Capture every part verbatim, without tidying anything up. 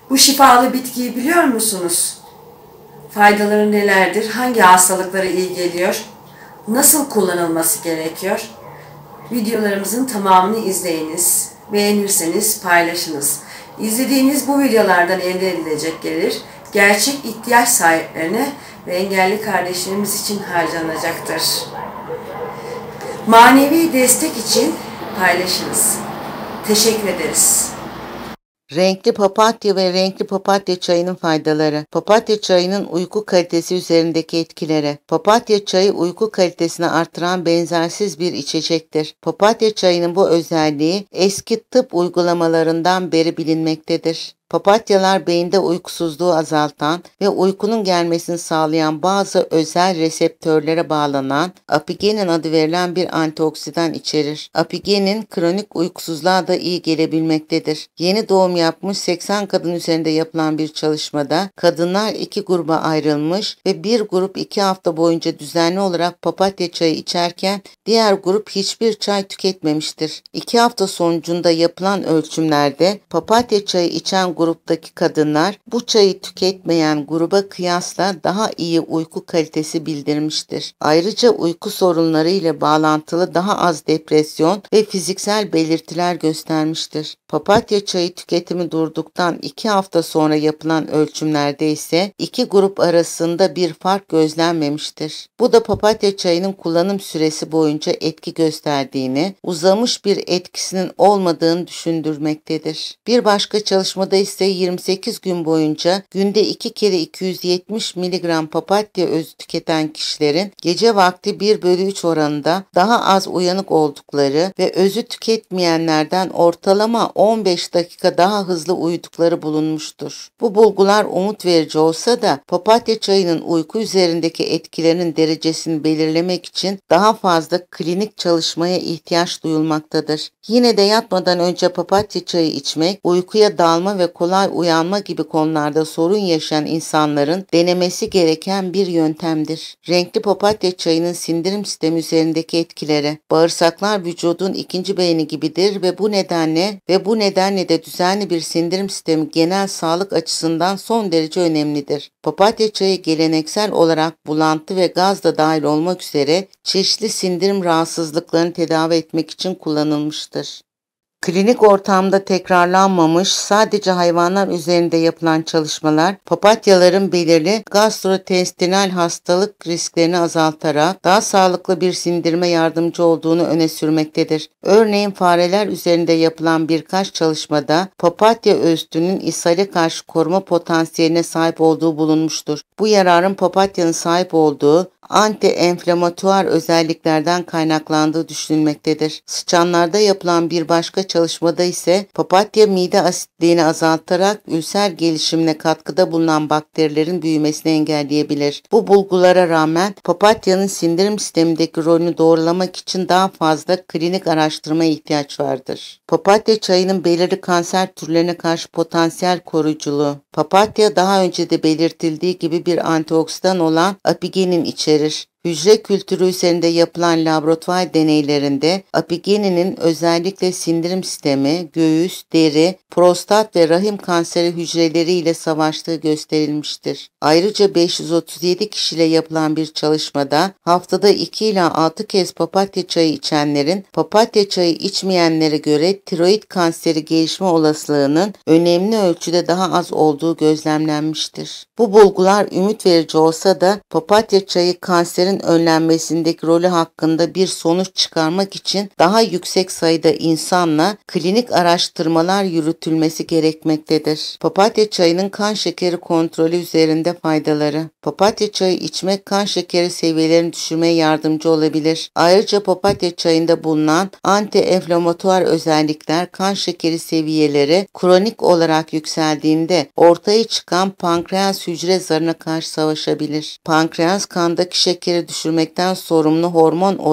Bu şifalı bitkiyi biliyor musunuz? Faydaları nelerdir? Hangi hastalıklara iyi geliyor? Nasıl kullanılması gerekiyor? Videolarımızın tamamını izleyiniz. Beğenirseniz paylaşınız. İzlediğiniz bu videolardan elde edilecek gelir gerçek ihtiyaç sahiplerine ve engelli kardeşlerimiz için harcanacaktır. Manevi destek için paylaşınız. Teşekkür ederiz. Renkli papatya ve renkli papatya çayının faydaları. Papatya çayının uyku kalitesi üzerindeki etkileri. Papatya çayı uyku kalitesini artıran benzersiz bir içecektir. Papatya çayının bu özelliği eski tıp uygulamalarından beri bilinmektedir. Papatyalar beyinde uykusuzluğu azaltan ve uykunun gelmesini sağlayan bazı özel reseptörlere bağlanan apigenin adı verilen bir antioksidan içerir. Apigenin kronik uykusuzluğa da iyi gelebilmektedir. Yeni doğum yapmış seksen kadın üzerinde yapılan bir çalışmada kadınlar iki gruba ayrılmış ve bir grup iki hafta boyunca düzenli olarak papatya çayı içerken diğer grup hiçbir çay tüketmemiştir. iki hafta sonucunda yapılan ölçümlerde papatya çayı içen gruptaki kadınlar bu çayı tüketmeyen gruba kıyasla daha iyi uyku kalitesi bildirmiştir. Ayrıca uyku sorunları ile bağlantılı daha az depresyon ve fiziksel belirtiler göstermiştir. Papatya çayı tüketimi durduktan iki hafta sonra yapılan ölçümlerde ise iki grup arasında bir fark gözlenmemiştir. Bu da papatya çayının kullanım süresi boyunca etki gösterdiğini, uzamış bir etkisinin olmadığını düşündürmektedir. Bir başka çalışmada ise yirmi sekiz gün boyunca günde iki kere iki yüz yetmiş miligram papatya özü tüketen kişilerin gece vakti bir bölü üç oranında daha az uyanık oldukları ve özü tüketmeyenlerden ortalama on beş dakika daha hızlı uyudukları bulunmuştur. Bu bulgular umut verici olsa da papatya çayının uyku üzerindeki etkilerinin derecesini belirlemek için daha fazla klinik çalışmaya ihtiyaç duyulmaktadır. Yine de yatmadan önce papatya çayı içmek, uykuya dalma ve kolay uyanma gibi konularda sorun yaşayan insanların denemesi gereken bir yöntemdir. Renkli papatya çayının sindirim sistemi üzerindeki etkileri. Bağırsaklar vücudun ikinci beyni gibidir ve bu nedenle ve bu nedenle de düzenli bir sindirim sistemi genel sağlık açısından son derece önemlidir. Papatya çayı geleneksel olarak bulantı ve gaz da dahil olmak üzere çeşitli sindirim rahatsızlıklarını tedavi etmek için kullanılmıştır. Klinik ortamda tekrarlanmamış, sadece hayvanlar üzerinde yapılan çalışmalar, papatyaların belirli gastrointestinal hastalık risklerini azaltarak daha sağlıklı bir sindirime yardımcı olduğunu öne sürmektedir. Örneğin fareler üzerinde yapılan birkaç çalışmada papatya özütünün ishale karşı koruma potansiyeline sahip olduğu bulunmuştur. Bu yararın papatyanın sahip olduğu anti-enflamatuar özelliklerden kaynaklandığı düşünülmektedir. Sıçanlarda yapılan bir başka çalışmada ise papatya mide asitliğini azaltarak ülser gelişimine katkıda bulunan bakterilerin büyümesini engelleyebilir. Bu bulgulara rağmen papatyanın sindirim sistemindeki rolünü doğrulamak için daha fazla klinik araştırmaya ihtiyaç vardır. Papatya çayının belirli kanser türlerine karşı potansiyel koruyuculuğu. Papatya daha önce de belirtildiği gibi bir antioksidan olan apigenin içerir. Hücre kültürü üzerinde yapılan laboratuvar deneylerinde apigeninin özellikle sindirim sistemi, göğüs, deri, prostat ve rahim kanseri hücreleriyle savaştığı gösterilmiştir. Ayrıca beş yüz otuz yedi kişiyle yapılan bir çalışmada haftada iki ila altı kez papatya çayı içenlerin papatya çayı içmeyenlere göre tiroid kanseri gelişme olasılığının önemli ölçüde daha az olduğu gözlemlenmiştir. Bu bulgular ümit verici olsa da papatya çayı kanserin önlenmesindeki rolü hakkında bir sonuç çıkarmak için daha yüksek sayıda insanla klinik araştırmalar yürütülmesi gerekmektedir. Papatya çayının kan şekeri kontrolü üzerinde faydaları. Papatya çayı içmek kan şekeri seviyelerini düşürmeye yardımcı olabilir. Ayrıca papatya çayında bulunan anti-enflamatuar özellikler kan şekeri seviyeleri kronik olarak yükseldiğinde ortaya çıkan pankreas hücre zarına karşı savaşabilir. Pankreas kandaki şekeri düşürmekten sorumlu hormon olan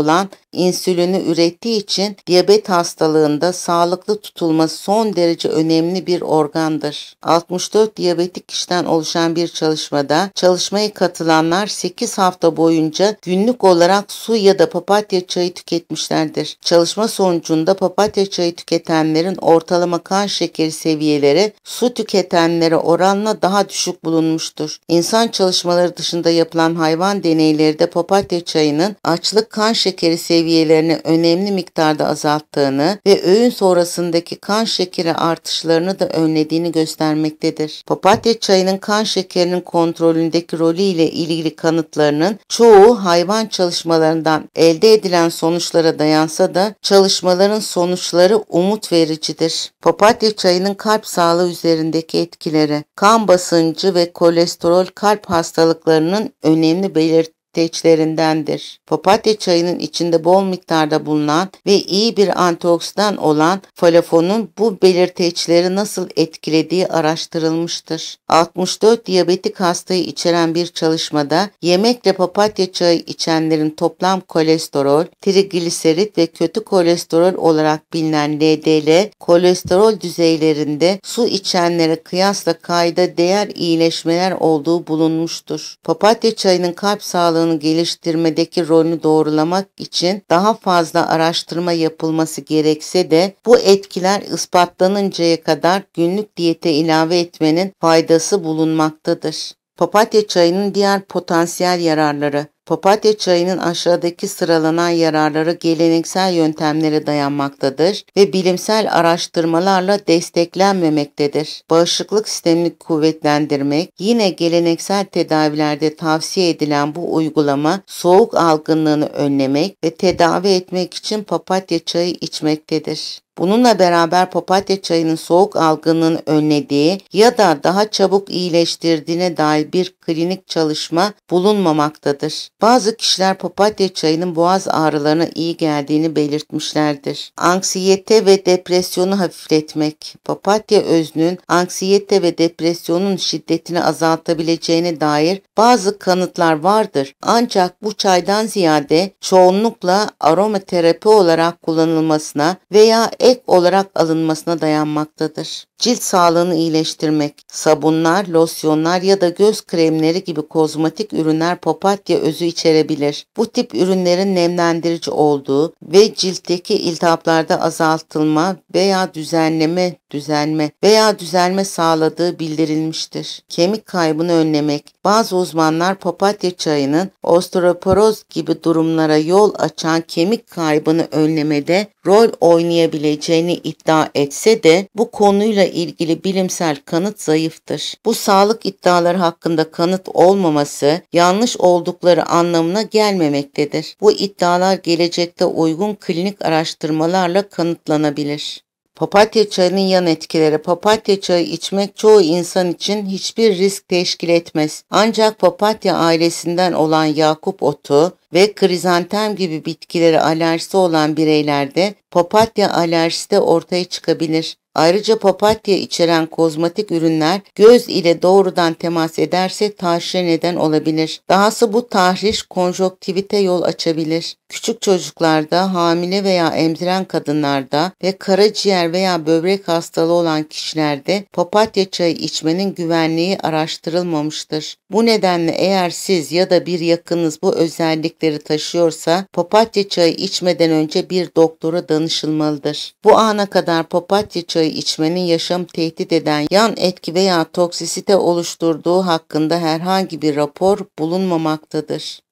insülini ürettiği için diyabet hastalığında sağlıklı tutulması son derece önemli bir organdır. altmış dört diyabetik kişiden oluşan bir çalışmada çalışmaya katılanlar sekiz hafta boyunca günlük olarak su ya da papatya çayı tüketmişlerdir. Çalışma sonucunda papatya çayı tüketenlerin ortalama kan şekeri seviyeleri su tüketenlere oranla daha düşük bulunmuştur. İnsan çalışmaları dışında yapılan hayvan deneyleri de papatya çayının açlık kan şekeri seviyelerini önemli miktarda azalttığını ve öğün sonrasındaki kan şekeri artışlarını da önlediğini göstermektedir. Papatya çayının kan şekerinin kontrolündeki rolü ile ilgili kanıtlarının çoğu hayvan çalışmalarından elde edilen sonuçlara dayansa da çalışmaların sonuçları umut vericidir. Papatya çayının kalp sağlığı üzerindeki etkileri, kan basıncı ve kolesterol kalp hastalıklarının önemli belirteçlerindendir. Papatya çayının içinde bol miktarda bulunan ve iyi bir antioksidan olan falafonun bu belirteçleri nasıl etkilediği araştırılmıştır. altmış dört diyabetik hastayı içeren bir çalışmada yemekle papatya çayı içenlerin toplam kolesterol, trigliserit ve kötü kolesterol olarak bilinen L D L kolesterol düzeylerinde su içenlere kıyasla kayda değer iyileşmeler olduğu bulunmuştur. Papatya çayının kalp sağlığını geliştirmedeki rolünü doğrulamak için daha fazla araştırma yapılması gerekse de bu etkiler ispatlanıncaya kadar günlük diyete ilave etmenin faydası bulunmaktadır. Papatya çayının diğer potansiyel yararları. Papatya çayının aşağıdaki sıralanan yararları geleneksel yöntemlere dayanmaktadır ve bilimsel araştırmalarla desteklenmemektedir. Bağışıklık sistemini kuvvetlendirmek, yine geleneksel tedavilerde tavsiye edilen bu uygulama soğuk algınlığını önlemek ve tedavi etmek için papatya çayı içmektedir. Bununla beraber papatya çayının soğuk algınlığını önlediği ya da daha çabuk iyileştirdiğine dair bir klinik çalışma bulunmamaktadır. Bazı kişiler papatya çayının boğaz ağrılarına iyi geldiğini belirtmişlerdir. Anksiyete ve depresyonu hafifletmek. Papatya özünün anksiyete ve depresyonun şiddetini azaltabileceğine dair bazı kanıtlar vardır. Ancak bu çaydan ziyade çoğunlukla aromaterapi olarak kullanılmasına veya ek olarak alınmasına dayanmaktadır. Cilt sağlığını iyileştirmek, sabunlar, losyonlar ya da göz kremleri gibi kozmetik ürünler papatya özü içerebilir. Bu tip ürünlerin nemlendirici olduğu ve ciltteki iltihaplarda azaltılma veya düzenleme, düzelme veya düzelme sağladığı bildirilmiştir. Kemik kaybını önlemek. Bazı uzmanlar papatya çayının osteoporoz gibi durumlara yol açan kemik kaybını önlemede rol oynayabileceğini iddia etse de bu konuyla ilgili bilimsel kanıt zayıftır. Bu sağlık iddiaları hakkında kanıt olmaması yanlış oldukları anlamına gelmemektedir. Bu iddialar gelecekte uygun klinik araştırmalarla kanıtlanabilir. Papatya çayının yan etkileri. Papatya çayı içmek çoğu insan için hiçbir risk teşkil etmez. Ancak papatya ailesinden olan yakup otu ve krizantem gibi bitkilere alerjisi olan bireylerde papatya alerjisi de ortaya çıkabilir. Ayrıca papatya içeren kozmetik ürünler göz ile doğrudan temas ederse tahrişe neden olabilir. Dahası bu tahriş konjonktivite yol açabilir. Küçük çocuklarda, hamile veya emziren kadınlarda ve karaciğer veya böbrek hastalığı olan kişilerde papatya çayı içmenin güvenliği araştırılmamıştır. Bu nedenle eğer siz ya da bir yakınınız bu özellikleri taşıyorsa papatya çayı içmeden önce bir doktora danışılmalıdır. Bu ana kadar papatya çayı içmenin yaşam tehdit eden yan etki veya toksisite oluşturduğu hakkında herhangi bir rapor bulunmamaktadır.